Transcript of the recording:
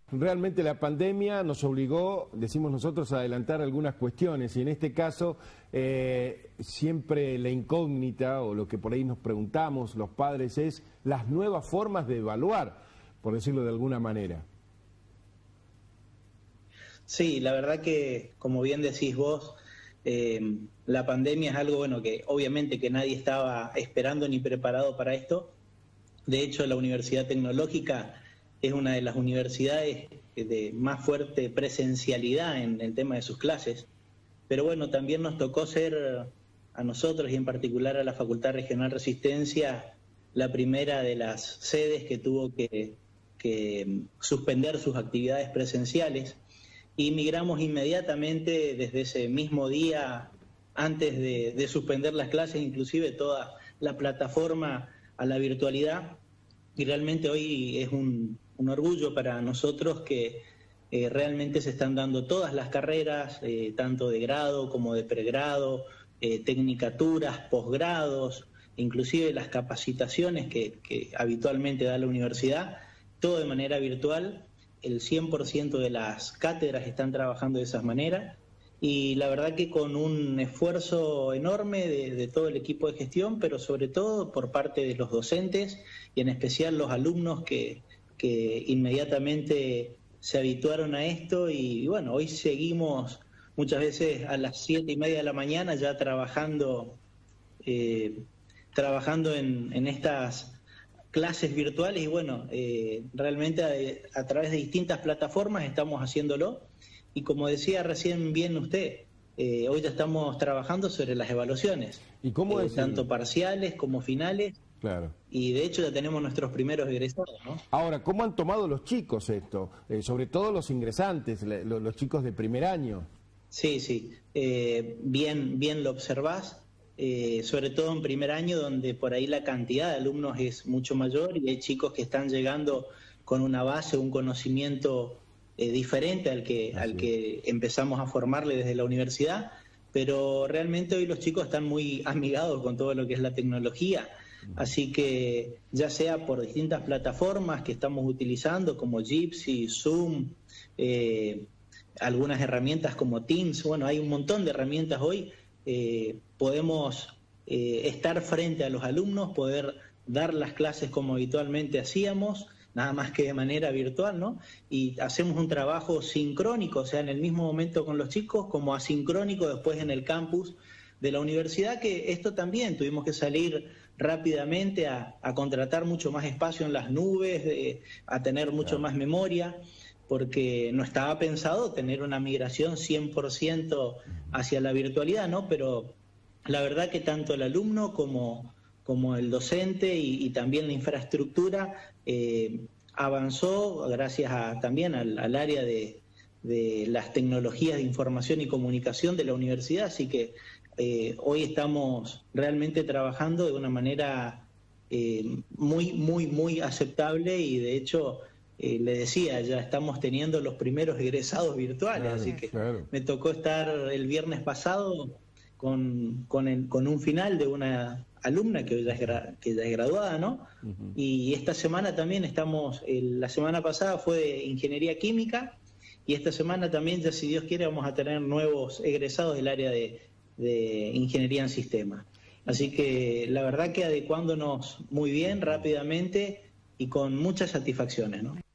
Realmente la pandemia nos obligó, decimos nosotros, a adelantar algunas cuestiones y en este caso siempre la incógnita o lo que por ahí nos preguntamos los padres es las nuevas formas de evaluar, por decirlo de alguna manera. Sí, la verdad que, como bien decís vos, la pandemia es algo que obviamente que nadie estaba esperando ni preparado para esto. De hecho, la Universidad Tecnológica es una de las universidades de más fuerte presencialidad en el tema de sus clases, pero bueno, también nos tocó ser a nosotros y en particular a la Facultad Regional Resistencia la primera de las sedes que tuvo que suspender sus actividades presenciales y migramos inmediatamente desde ese mismo día, antes de suspender las clases, inclusive toda la plataforma a la virtualidad, y realmente hoy es un orgullo para nosotros que realmente se están dando todas las carreras, tanto de grado como de pregrado, tecnicaturas, posgrados, inclusive las capacitaciones que habitualmente da la universidad, todo de manera virtual. El 100% de las cátedras están trabajando de esa manera y la verdad que con un esfuerzo enorme de todo el equipo de gestión, pero sobre todo por parte de los docentes y en especial los alumnos que inmediatamente se habituaron a esto y bueno, hoy seguimos muchas veces a las 7:30 de la mañana ya trabajando en estas clases virtuales y bueno, realmente a través de distintas plataformas estamos haciéndolo y como decía recién bien usted, hoy ya estamos trabajando sobre las evaluaciones, ¿Y cómo es tanto parciales como finales. Claro. Y de hecho ya tenemos nuestros primeros egresados, ¿no? Ahora, ¿cómo han tomado los chicos esto? Sobre todo los ingresantes, los chicos de primer año. Sí, bien lo observás, sobre todo en primer año donde por ahí la cantidad de alumnos es mucho mayor y hay chicos que están llegando con una base, un conocimiento diferente al que empezamos a formarle desde la universidad, pero realmente hoy los chicos están muy amigados con todo lo que es la tecnología. Así que ya sea por distintas plataformas que estamos utilizando como Jitsi, Zoom, algunas herramientas como Teams, bueno, hay un montón de herramientas hoy, podemos estar frente a los alumnos, poder dar las clases como habitualmente hacíamos, nada más que de manera virtual, ¿no? Y hacemos un trabajo sincrónico, o sea, en el mismo momento con los chicos, como asincrónico después en el campus de la universidad, que esto también tuvimos que salir rápidamente a contratar mucho más espacio en las nubes, a tener mucho más memoria, porque no estaba pensado tener una migración 100% hacia la virtualidad, ¿no? Pero la verdad que tanto el alumno como el docente y también la infraestructura avanzó gracias también al área de las tecnologías de información y comunicación de la universidad, así que hoy estamos realmente trabajando de una manera muy aceptable y de hecho le decía, ya estamos teniendo los primeros egresados virtuales, así que me tocó estar el viernes pasado con un final de una alumna que ya es graduada, ¿no? Y esta semana también estamos, la semana pasada fue de Ingeniería Química y esta semana también, ya si Dios quiere, vamos a tener nuevos egresados del área de Ingeniería en Sistemas. Así que la verdad que adecuándonos muy bien, rápidamente y con muchas satisfacciones, ¿no?